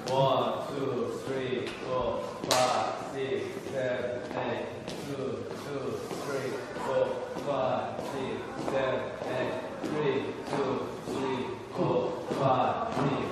1, 2, 3, 4, 5, 6, 7, 8. 2, 2, 3, 4, 5, 6, 7, 8. 3, 2, 3, 4, 5, 6.